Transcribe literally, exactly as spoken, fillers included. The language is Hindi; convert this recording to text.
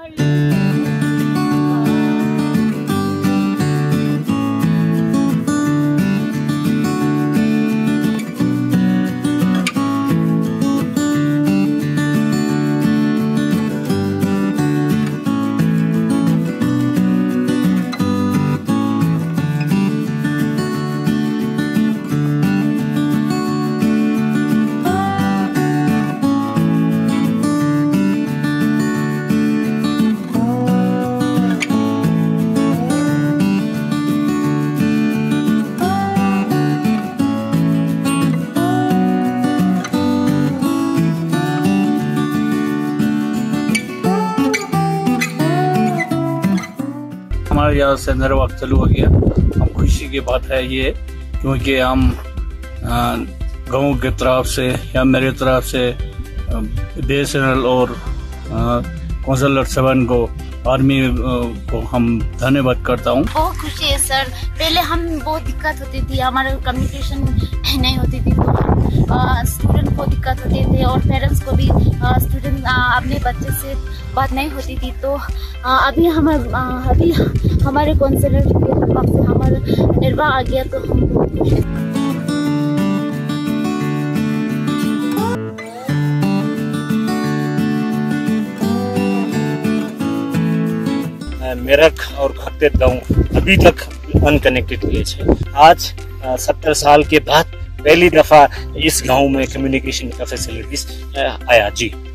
हमारे यहाँ से नरवा चालू हो गया। हम खुशी की बात है ये, क्योंकि हम गाँव की तरफ से या मेरे तरफ से बी एस एन एल और कौंसलर सेवन को, आर्मी को हम धन्यवाद करता हूँ। बहुत खुशी है सर। पहले हम बहुत दिक्कत होती थी, हमारे कम्युनिकेशन नहीं होती थी, तो हम स्टूडेंट को दिक्कत होती थी और पेरेंट्स को भी स्टूडेंट अपने बच्चे से बात नहीं होती थी। तो अभी हम अभी हमारे काउंसलर के तरफ से हमारा निर्वाह आ गया, तो हम बहुत खुश हैं। मेरठ और खक्तेत गांव अभी तक अनकनेक्टेड विलेज है। आज सत्तर साल के बाद पहली दफा इस गांव में कम्युनिकेशन का फैसिलिटीज आया जी।